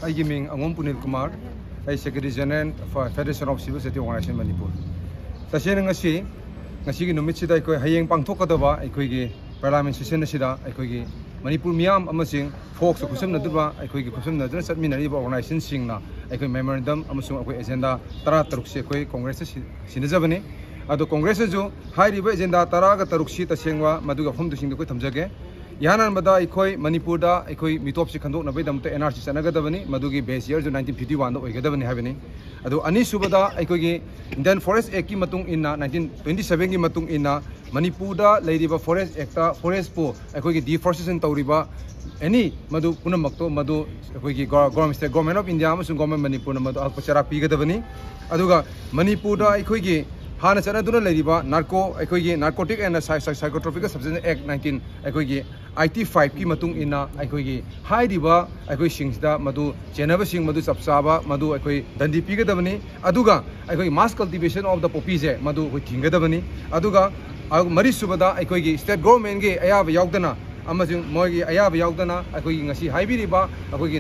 Ming Angom Punil Kumar, Secretary General for Federation of Civil Society Organization Manipur. Tashen ngasi numit sida ko hayeng pangthokadaba aikoigi parliament session sida aikoigi Manipur miyam amasing FOCS kusum naduba aikoigi kusum naduna satminari ba organization singna aikoi memorandum amasung akoi agenda 13 se akoi congress sinajabani ado congress ju hairiba agenda 13 si tasengwa maduga homdu singdu ko thamjage yanan bada aikoi Manipur da aikoi mitop si khandok nabai damta NRC sanagadabani madugi base year ju 1951 da oigadabani habani ado ani subada aikoigi Indian Forest Act ki matung inna 1927 ki matung inna Manipur da leiriba Forest Act ta forest po aikoigi deforestation tawriba any madu punamakto madu aikoigi government of India amasung government Manipur na madu akpachara pigadabani aduga Manipur da aikoigi hana chanaduna leiriba narcotic and psychotropic substance act 19 aikoigi IT5 ki matung inna aikoigi hairiba aikoi singsda madu chenaba sing madu chapsaba madu aikoi dandi pigadabani aduga aikoi mass cultivation of the poppies madu hoi thingadabani aduga mari subada aikoigi state government ge ayaba yaudana amazing mogi ayaba yaudana aikoigi ngasi haibiriba aikoigi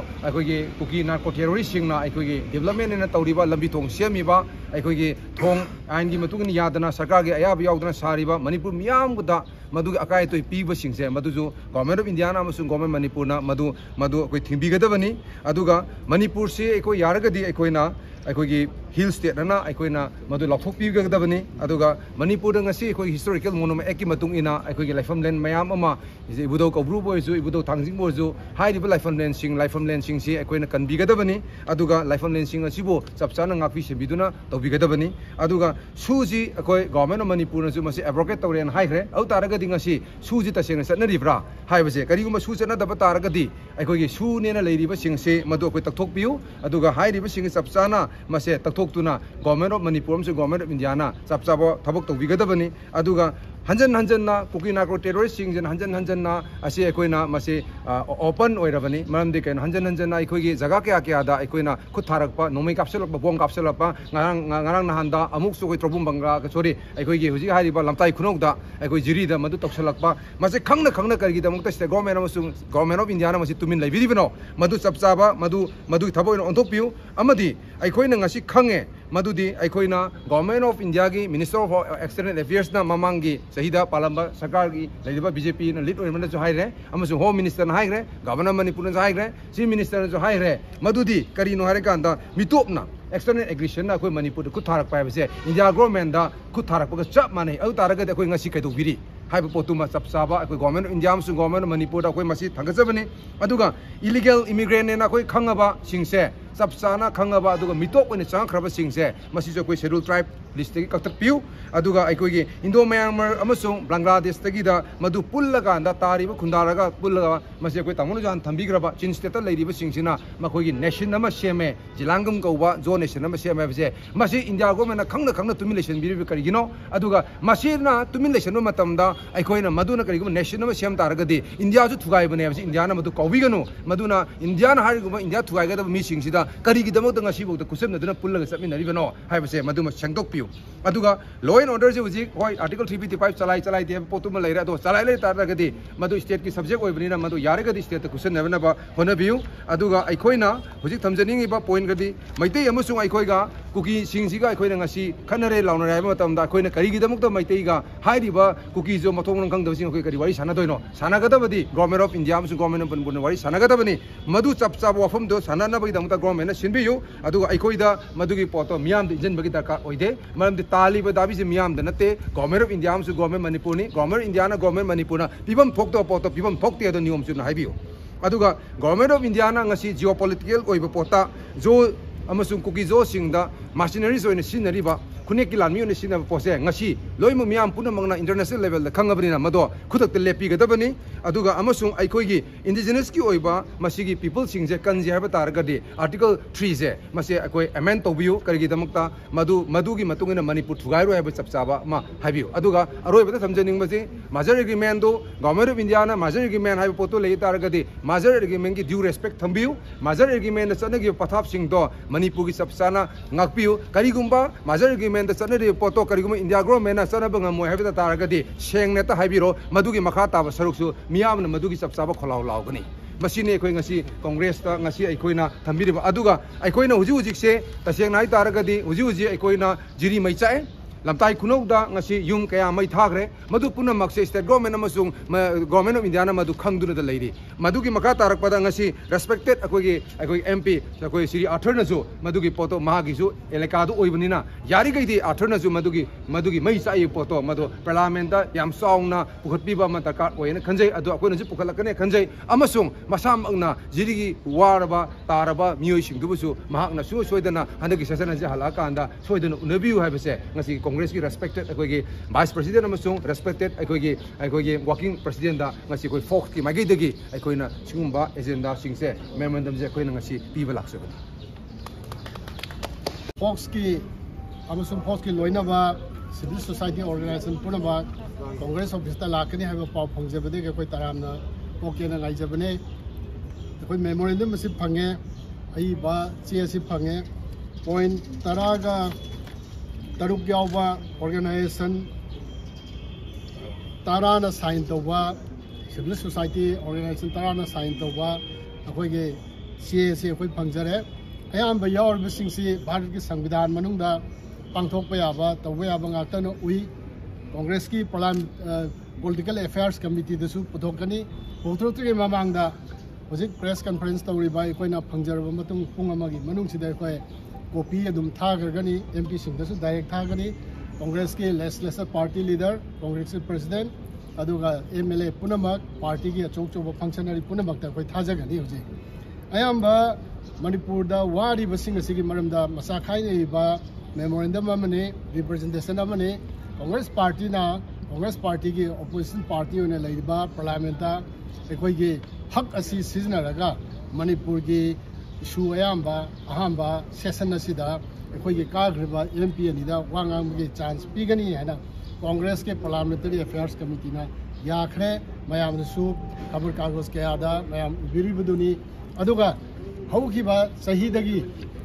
Kuki narco terrorist singna aikoigi development in tawriba lambi thong semiba aikoigi thong ain gi matungni yadana sarkar ge ayaba yaudana sariba Manipur miyam guda madu akai toi piba singse madu ju government of India na amasung government Manipur na madu akoi thingbigadabani aduga Manipur se akoi yaragadi aikoina aikoigi hill state na aikoina madu laphok pigadabani aduga Manipur da ngasi akoi historical monument eki matung ina aikoigi laifam land mayam ama ibudo kabru boy ju ibudo thangjing boy ju hairiba laifam land sing si aikoina kanbigadabani aduga laifam land sing asibo chapchana ngapi sebiduna tawbigadabani aduga suji akoi government of Manipur na ju masi abrogate tawren haigre au taragadi ngasi suji taseng satnaribra haibase kariguma su chana daba taragadi aikoigi su nena leiriba singse madu akoi takthokpiu aduga hairiba sing chapchana mase takthokutuna government of Manipur amse government of India na chapchaba thabok tawbigadabani aduga hanjan na Kuki narco terrorist sing hanjan na ase aikoina mase open oirabani maramdi kain hanjan na aikoigi jaga kya da aikoina khutharakpa nomai kapselakpa bong kapselakpa ngarang nahanda amuk su koi trobum banga ka chori aikoigi huji hariba lamtai khunok da aikoi jiri da madu toksalakpa mase khangna kargi da mukta state government amasung government of India na mase tumin laibiribano madu chapchaba madu thaboi onthokpiu amadi aikoina ngasi khange madudi aikoina government of India gi minister of external affairs na mamangi sahida palamba sarkar gi laiba BJP na lead oimana jo haire amasung home minister na haire governor Manipur na haire chief minister na jo haire madudi kari no hare kanda mitopna external aggression na koi Manipur da kutharak pai base India government da kutharak pa chap mane au taraga da koi ngasi kai dobiri haiba potuma chapsaba koi government of India amasung government of Manipur da koi masi thangajabani aduga illegal immigrant na koi khangaba singse chapchana khangaba aduga mitop ne changkhraba singse masi jo koi scheduled tribe list ki kaktakpiu aduga aikoigi Indo Myanmar amasung Bangladesh tagi da madu pullaga da tariba khundaraga pullaga masi koi tamono jan thambigraba chin state ta leiriba singsina makoigi nation nama seme jilangam kauba zo nation nama seme base masi India government na khangna tumin nation biri karigino aduga masi na tumin nation no matamda aikoina maduna karigum nation nama sem taragadi India ju thugai bane base India na madu kaubigano maduna India na harigum India thugai ga da mi singsida karigi damo da ngasi bok da kusem na duna pullaga sapminaribano haibase maduma sangdokpiu aduga law and order je uji hoi article 355 chalai de potuma leira do chalai le taragadi madu state ki subject oibnina madu yaragadi state ta kusen nabana ba honabiu aduga aikoina huji thamjaning ba point gadi maitei amusung aikoiga Kuki singsiga aikoina ngasi khanare launare ba matamda aikoina karigi damuk da maitei ga hairiba Kuki jo mathong khang dabsing akoi kari wari sanadoino sanagadabadi government of India amusung government of Manipur wari sanagadabani madu chapcha wafam do sanana bagi damta government na sinbiu aduga aikoida madugi poto miyam de injen bagi darka oide maramdi tali ba dabi je miyam da nate government of India amusung government Manipur ni government India na government Manipur na pibam thokto poto pibam thokte da niyom chu na haibiu aduga government of India na ngasi geopolitical oiba pota jo amasung Kuki zo singda machineries oine sinariba खुनेकी लामी ने सिना पोसे ngasi loimu miyam puna mangna international level da khangabri na mado khudak te lepi gadabani aduga amasung aikoigi indigenous ki oiba masigi people singje kanji haba taragadi article 3 je mase akoi amend tobiu karigi damakta madugi matungina Manipur thugairo haba chapchaba ma habiu aduga aroi bata samjaning basi major agreement do government of India na major agreement haba poto lei taragadi major agreement ki due respect thambiu major agreement na chanagi pathap sing do Manipur ki chapchana ngakpiu karigumba major agreement da chanari poto kariguma India government na chanaba ngamoi haba taragadi seng neta habiro madugi makha taba saruksu miyam na madugi chapchaba kholau laugani मसीने अखोई ngasi Congress ता ngasi अखोइना थंबिरिबा अदुगा अखोइना हुजि हुजिक से तसेंगना तारगदि हुजि हुजि अखोइना जिरी मै चाए लमताई खुनौदा ngasi yung kaya mai thagre madu punamak se state government amasung government of India na madu khangduna da leiri madu ki maka tarak pada ngasi respected akoi MP akoi Sri Arthur na jo madu ki poto mahagi jo eleka du oibani yari gai di Arthur na jo madu ki mai sai poto madu parliament da yam song na pukhatpi ba ma taka oina khanjai adu akoi na ju pukhalakane khanjai amasung masam angna jiri ki waraba taraba mioi sing du su mahak na su soidana handaki session ja halaka anda soidana unabiu haibase ngasi Congress ki respected akoi vice president amasung respected akoi working president da ngasi akoi FOCS ki magi dagi akoi na singumba agenda singse memorandum je akoi na ngasi piba lakse FOCS ki amasung FOCS ki loina ba civil society organization puna ba Congress office ta lakani ha ba paw phangje bade akoi taramna okay na ngai jabane akoi memorandum si phange ai ba che si phange point taraga taruk yawa organization tarana sign towa civil society organization tarana sign towa akoi ge CAC akoi phangjare ayam ba yaw bising si bharat ki samvidhan manungda pangthok pa yaba tawba yaba ngakta no ui Congress ki political affairs committee dasu puthokani puthokri mamangda hojik press conference tawri ba akoi na phangjarba matung pung amagi manung sida akoi copy adum thagani MP sing dasu direct thagani Congress ki legislature party leader Congress president aduga MLA punamak party ki achok chok functionary punamak ta koi thajagani hoje ayamba Manipur da wari basing asigi maramda masa khai nei ba memorandum amane representation amane Congress party ki opposition party one laiba parliament ta ekoi gi hak asi siznaraga Manipur ki issue ayamba ahamba session asida ekoi gi kagriba MP ani da wangam gi chance pigani haina Congress ke parliamentary affairs committee na yakhre mayam su khabur kagos ke ada mayam biri buduni aduga haukiba sahi dagi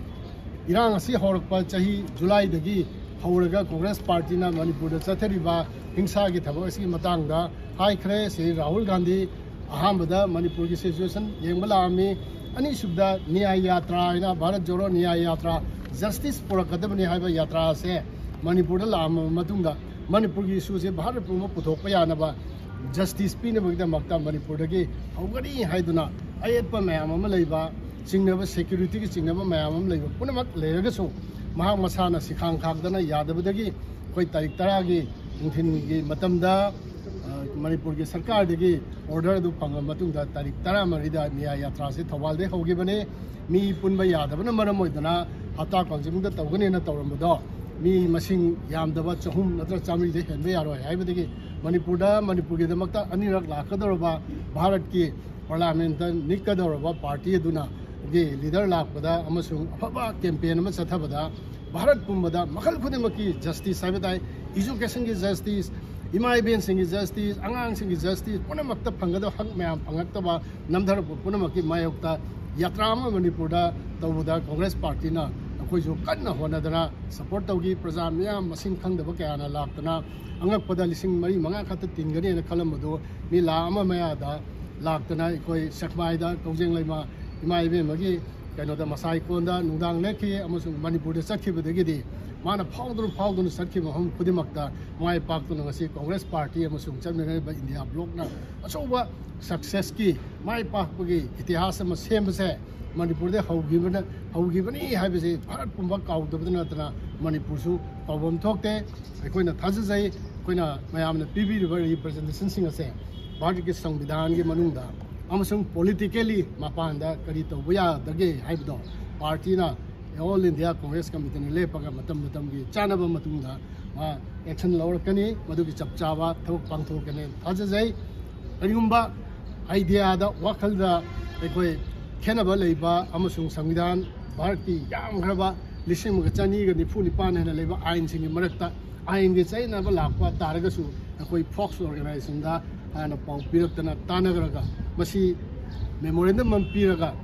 irang asi horpa chahi July dagi hauraga Congress party na Manipur da chathariba hingsa gi thabo asi matang da hai khre Sri Rahul Gandhi ahambada Manipur gi situation yengbala ami ani subda न्याय यात्रा ina Bharat Jodo न्याय यात्रा justice purakadabani haiba yatra se Manipur da lam matungda Manipur gi issue se Bharat puma puthokpa yanaba justice pina bagda makta Manipur da gi hawgani haiduna ayetpa mayam ama leiba singnaba security ki singnaba mayam ama leiba punamak leiraga so mahak masana sikhang khakdana yadabadagi koi tarik tara gi inthin gi matamda Manipur ki sarkar degi order du pangam matungda tarik tara marida न्याय यात्रा se thawal de hogi bane mi punba yadabana maram oidana hata kongjimda tawgani na tawramdo mi masing yamdaba chahum natra chamri de henbe yaro haibadagi Manipur ki damakta anirak lakadoroba Bharat ki parliament nikadoroba party aduna ge leader lakpada amasung afaba campaign ama chathabada Bharat pumbada makhal khudimaki justice haibadai education ki justice imaiben singi justice angang singi justice punamakta phangada hak mayam phangakta namdhar punamakki mayokta yatra ma Manipur da tawuda Congress party na akoi jo kanna honadana support tawgi praja miyam masing khangdaba kayana laktana angakpada lising mari manga khata tingani na khalamado mi la ama maya da laktana akoi sakmai da tongjeng laima imaiben magi kaino da masai konda nudang lekhi amasung Manipur da sakhibadagi di mana phawdun sarki mahum kudimakta mai paktu ngasi Congress party amasung chamne ba India bloc na achoba success ki mai pakpagi itihas ma sembase Manipur de haugibani haibase Bharat pumba kaudabdana tana Manipur su pawam thokte koina thajai koina mayamna PB representation sing ase Bharat ki samvidhan ki manungda amasung politically mapanda kari to buya dage haibdo party na All India Congress Committee le paga matam gi chanaba matungda ma action lawrakani madu ki chapchawa thok pangthokane thajai arigumba idea da wakal da ekoi khenaba leiba amasung samvidhan Bharat ki yam graba lising ga chani ga nifu nipan hena leiba ain singi marakta ain ge chaina ba lakpa taraga su ekoi FOCS organization da ana pau piraktana tanagraga masi memorandum man piraga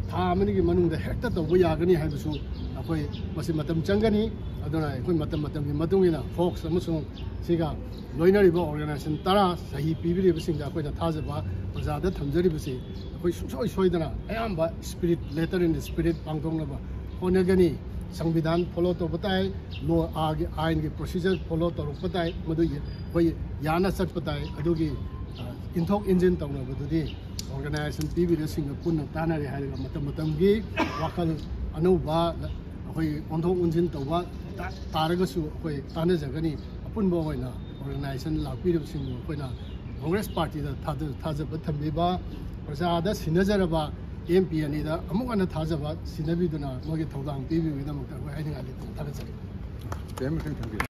था अमनिगी मनुंगदा hecto तब यागनी हाइबसु अखोई मसी मतम चंगनी अदुना अखोई मतम मतमगी मतुंगिना focus अमसुंग सिगा लोइनरिबा organisation तरा सही पीबिरिबसिंग अखोइना थाजबा प्रजादा थमजरिबसि अखोई सुसोय सोइदना अयाम्बा spirit letter in the spirit पांगथोंगबा होनगनी संविधान फॉलो तो बताए लो आगे आइन के प्रोसीजर फॉलो तो बताए मधुगी कोई याना सच बताए अदुगी इंथोक इंजन तौना बदुदी ऑर्गेनाइजेशन पीबिरिसिंग पुन्ना तानारे हाइरगा मतम मतमगी वाखल अनौबा अखोई ओंथोक इंजन तौबा तारगसु अखोई तानजगनी अपुनबा होइना ऑर्गेनाइजेशन लापिरिबसिंग अखोइना कांग्रेस पार्टी दा थाजब थम्बिबा प्रजादा सिनजरबा MP अनिदा अमुक अन थाजबा सिनबिदुना मोगे थौदांग पीबिगिदमक अखोई हाइनिंगाली थागचरी